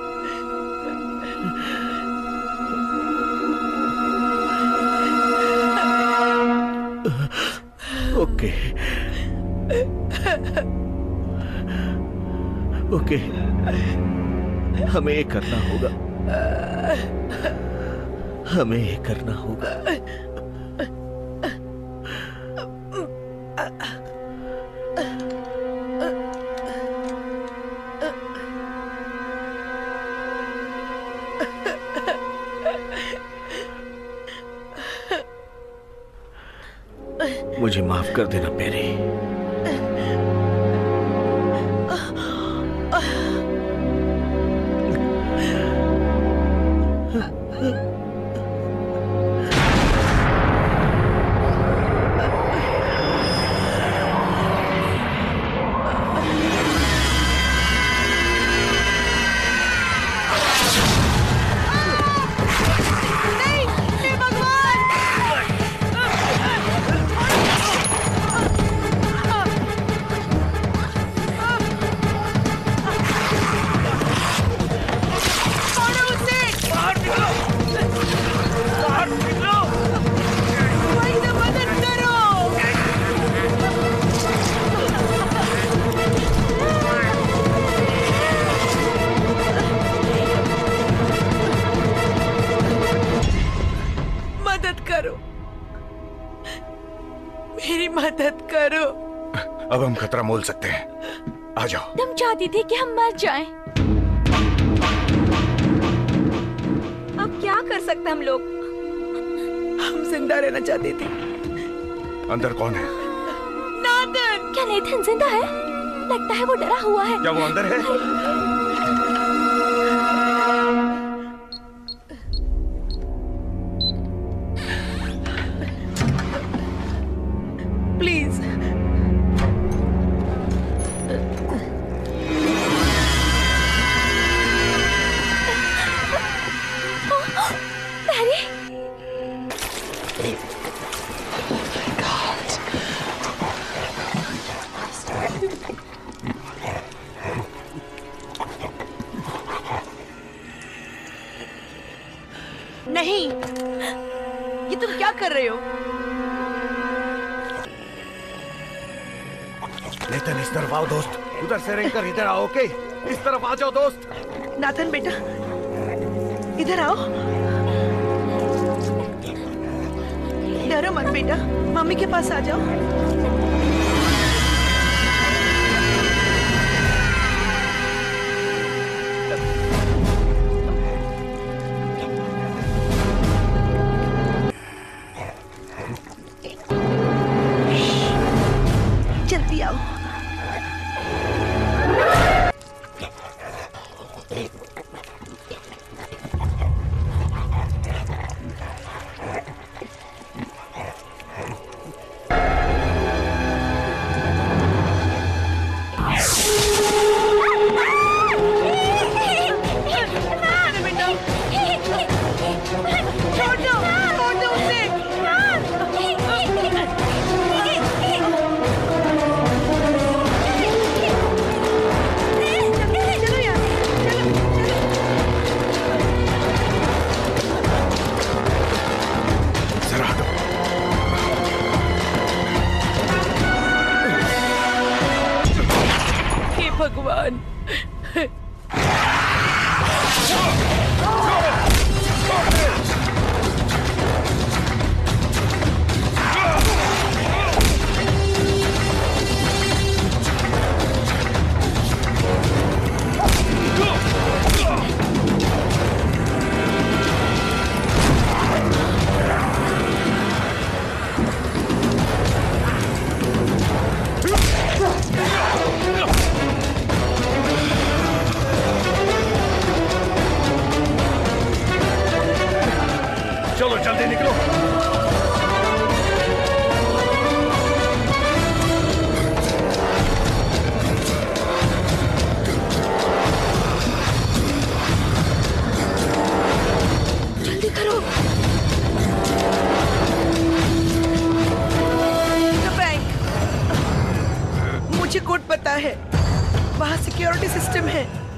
ओके ओके, हमें ये करना होगा, हमें ये करना होगा। मुझे माफ कर देना प्यारी। अब हम खतरा मोल सकते हैं, आ जाओ। तुम चाहती थी कि हम मर जाएं। अब क्या कर सकते हम लोग? हम जिंदा रहना चाहते थे। अंदर कौन है? नाथन। क्या नेथन जिंदा है? लगता है वो डरा हुआ है। क्या वो अंदर है? प्लीज नहीं, ये तुम क्या कर रहे हो? नेथन, इस तरफ आओ दोस्त। उधर से रेंग कर इधर आओ। ओके, इस तरफ आ जाओ दोस्त। नाथन बेटा, इधर आओ। डरो मत बेटा, मम्मी के पास आ जाओ। जल्दी आओ। भगवान,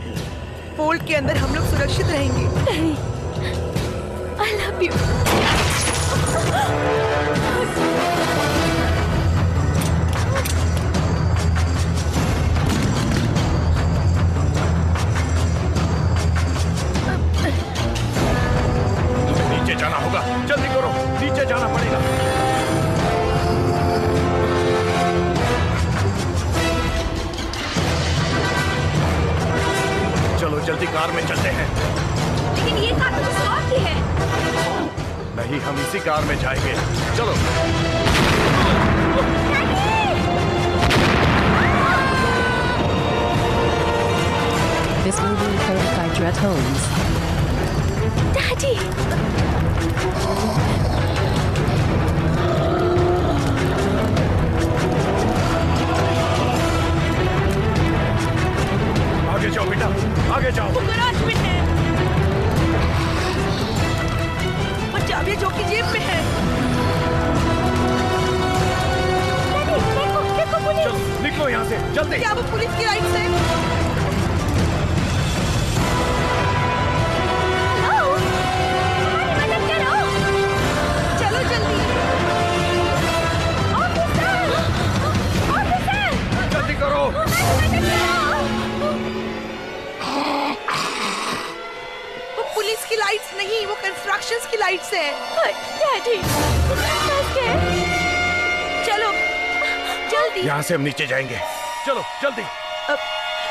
फोल्ड के अंदर हम लोग सुरक्षित रहेंगे। I love you. नीचे जाना होगा, जल्दी करो, नीचे जाना पड़ेगा। चलो जल्दी कार में चलते हैं। लेकिन ये कार तो किसी और की है। नहीं, हम इसी कार में जाएंगे। चलो। This movie is heard by Daryl Holmes. Daddy! आगे जाओ बेटा, आगे जाओ। वो गराज में है। और चाबी जो की जेब में है। Daddy, देखो, देखो पुलिस। चलो, निकलो यहाँ से, जल्दी। क्या वो पुलिस की लाइन से? हेलो, हमारी मदद करो। चलो जल्दी। ऑफिसर, ऑफिसर, जल्दी करो। हमारी मदद करो। वो पुलिस की लाइट्स नहीं, वो कंस्ट्रक्शंस की लाइट्स है। डैडी, चलो जल्दी। यहाँ से हम नीचे जाएंगे। चलो जल्दी। अब...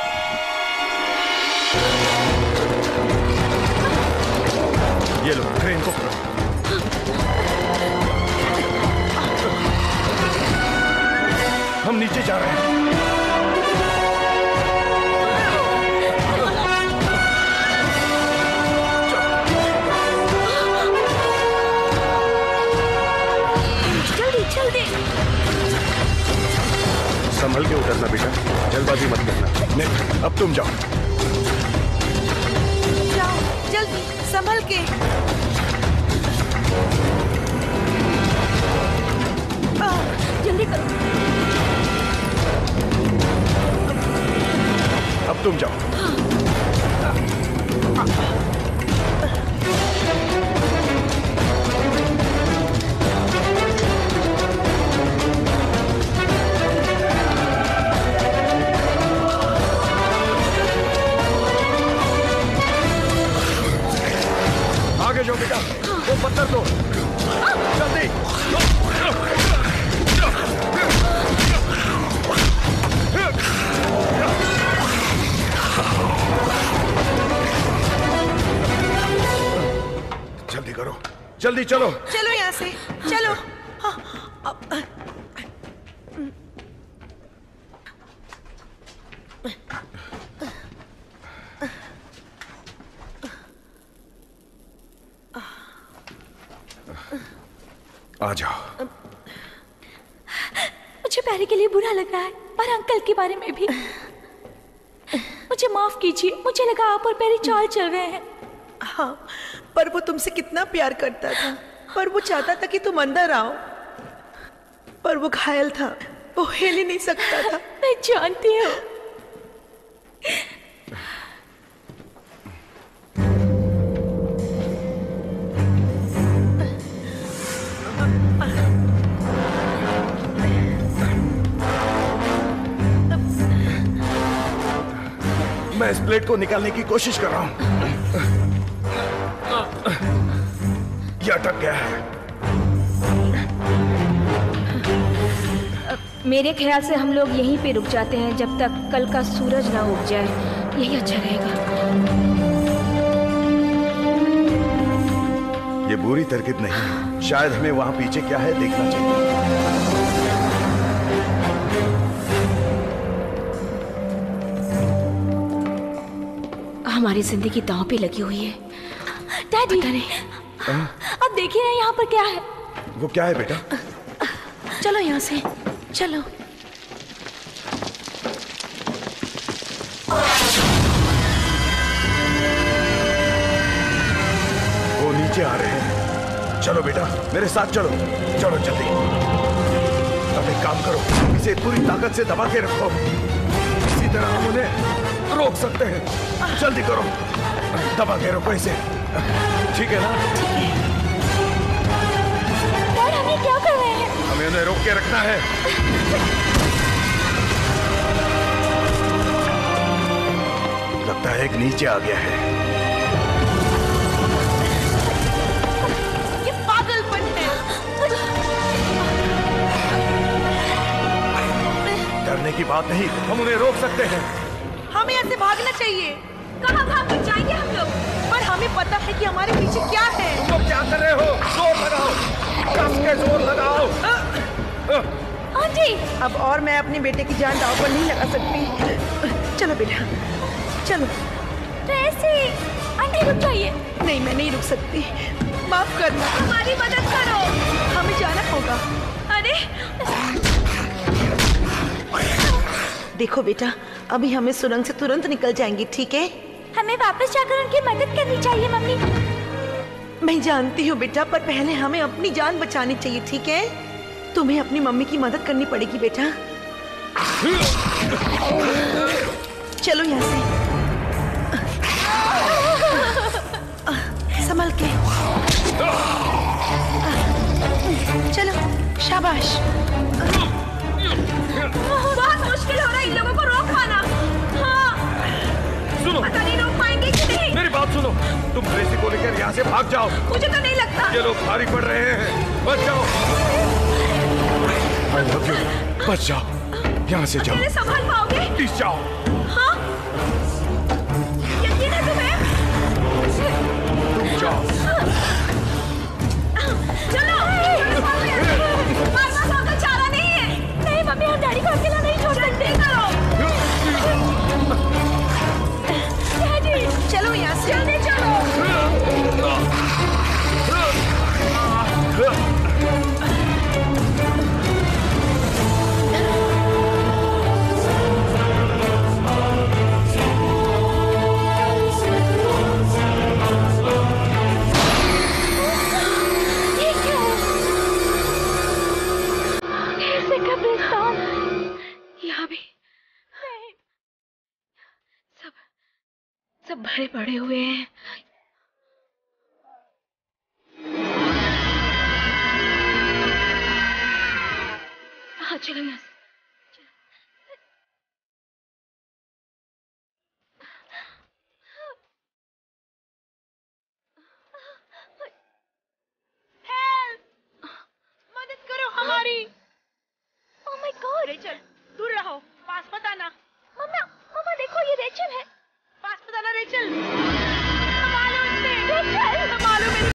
ये लो, क्रेन को पकड़ो। हम नीचे जा रहे हैं। संभल के उतरना बेटा, जल्दबाजी मत करना। नहीं, अब तुम जाओ। जाओ जल्दी, संभल के। आ, जल्दी करो। अब तुम जाओ। आगे जाओ बेटा, वो पत्थर दो, जल्दी। जल्दी करो, जल्दी चलो। चलो यहाँ से, चलो। हाँ, अब... आ जाओ। मुझे पैरी के लिए बुरा लग रहा है, पर अंकल के बारे में भी। मुझे माफ कीजिए, मुझे लगा आप और पैरी चाल चल रहे हैं। हाँ, पर वो तुमसे कितना प्यार करता था, पर वो चाहता था कि तुम अंदर आओ, पर वो घायल था, वो हिल ही नहीं सकता था। मैं जानती हूँ। मैं इस प्लेट को निकालने की कोशिश कर रहा हूं। ये अटक गया है। मेरे ख्याल से हम लोग यहीं पे रुक जाते हैं जब तक कल का सूरज ना उग जाए। यही अच्छा रहेगा। ये बुरी तरकीब नहीं है। शायद हमें वहां पीछे क्या है देखना चाहिए। हमारी जिंदगी दांव पे लगी हुई है। डैडी, अब देखिए ना यहाँ पर क्या है। वो क्या है बेटा? चलो यहाँ से, चलो। वो नीचे आ रहे हैं। चलो बेटा, मेरे साथ चलो। चलो जल्दी। अब एक काम करो, इसे पूरी ताकत से दबा के रखो। इसी तरह हम उन्हें रोक सकते हैं। जल्दी करो, दबा के रोको इसे। ठीक है ना? डैड, हम ये क्या कर रहे हैं? हमें उन्हें रोक के रखना है। लगता है एक नीचे आ गया है। ये पागलपन है। डरने की बात नहीं, हम उन्हें रोक सकते हैं। हमें ऐसे भागना चाहिए। कहाँ भाग के जाएंगे हम लोग? पर हमें पता है कि हमारे पीछे क्या है। तुम लोग क्या कर रहे हो? जोर लगाओ, कस के जोर लगाओ। आंटी, अब और मैं अपने बेटे की जान दांव पर नहीं लगा सकती। चलो बेटा, चलो। ट्रेसी, आंटी रुक जाइए। नहीं, मैं नहीं रुक सकती। माफ करना, हमारी मदद करो। हमें जाना होगा। अरे देखो बेटा, अभी हमें सुरंग से तुरंत निकल जाएंगे, ठीक है? हमें वापस जाकर उनकी मदद करनी चाहिए मम्मी। मैं जानती हूँ बेटा, पर पहले हमें अपनी जान बचानी चाहिए, ठीक है? तुम्हें अपनी मम्मी की मदद करनी पड़ेगी बेटा। चलो यहाँ से, संभल के। चलो, शाबाश। बहुत मुश्किल हो रहा है इन लोगों को रोक पाना। हाँ, सुनो, पता नहीं रोक पाएंगे कि नहीं। मेरी बात सुनो, तुम ट्रेसी को लेकर यहाँ से भाग जाओ। मुझे तो नहीं लगता। ये लोग भारी पड़ रहे हैं, बच जाओ। I love you, बच जाओ, यहाँ से जाओ। अकेले संभाल पाओगे? प्लीज जाओ। हाँ, यकीन है तुम्हें? तुम जाओ। चलो, हमारे पास और कोई चारा नहीं है। नहीं मम्मी, हम डैडी को अकेला नहीं छोड़ सकते। करो। डैडी, चलो यहाँ से। जल्दी चलो। यहाँ भी सब सब भरे पड़े हुए हैं। हाँ, चलो यहाँ से। मदद करो हमारी। ओह माय गॉड। रेचल, दूर रहो, पास मत आना। मम्मा, मम्मा देखो, ये रेचल है। पास मत आना रेचल। संभालो इसे। रेचल, संभालो मेरी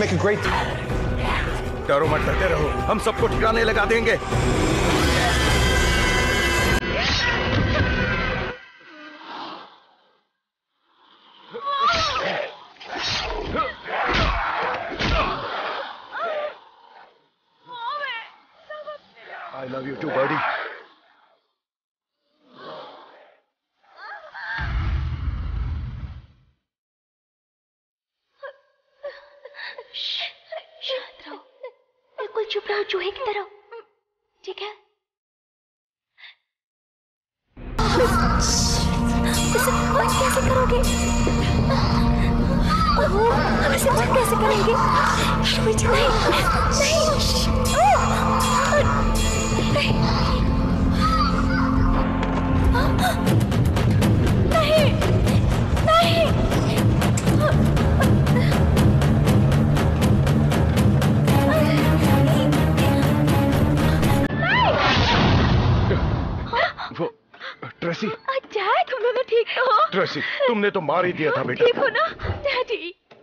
make a great. डरो मत, डरते रहो, हम सबको ठिकाने लगा देंगे। I love you too, buddy. बिल्कुल चुप रहो, चूहे की तरह, ठीक है? कैसे करोगे? हम इसे बंद कैसे करेंगे? नहीं, नहीं, नहीं, नहीं, वो ट्रेसी, डैड, तुम दोनों ठीक हो? ट्रेसी, तुमने तो मार ही दिया था बेटा। ठीक हो ना, डैडी?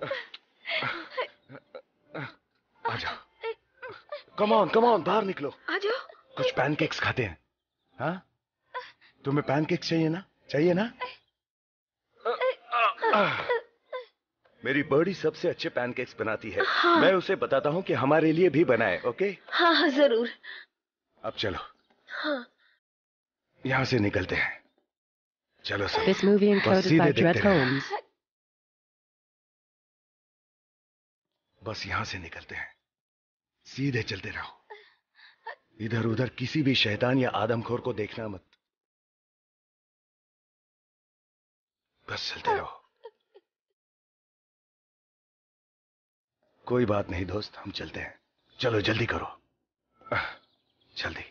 आ जाओ, कम ऑन, कम ऑन, बाहर निकलो। आ जाओ। कुछ पैनकेक्स खाते हैं, हाँ? तुम्हें पैनकेक्स चाहिए ना? चाहिए ना? मेरी बर्डी सबसे अच्छे पैनकेक्स बनाती है। हाँ। मैं उसे बताता हूँ कि हमारे लिए भी बनाए, ओके? हाँ हाँ जरूर। अब चलो, हाँ। यहाँ से निकलते हैं। चलो सब। This movie बस encoded सीधे by देखते Daryl रहे। Holmes. बस यहाँ से निकलते हैं, सीधे चलते रहो। इधर उधर किसी भी शैतान या आदमखोर को देखना मत। बस चलते रहो। कोई बात नहीं दोस्त, हम चलते हैं। चलो जल्दी करो, जल्दी।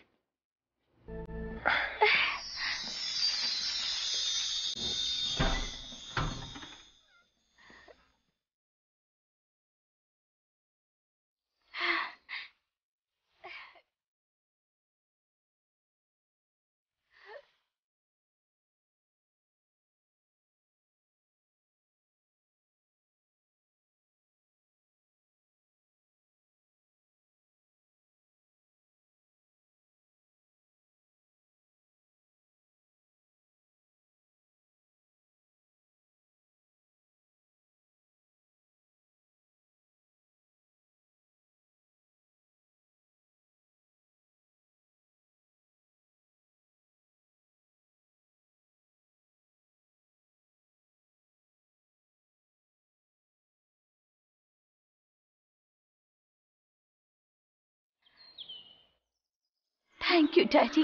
Thank you daddy.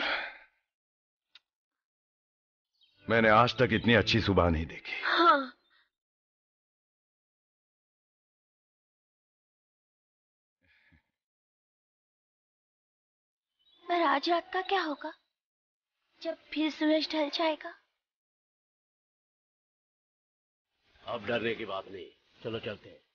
मैंने आज तक इतनी अच्छी सुबह नहीं देखी। हाँ। पर आज रात का क्या होगा जब फिर सूरज ढल जाएगा? अब डरने की बात नहीं, चलो चलते हैं।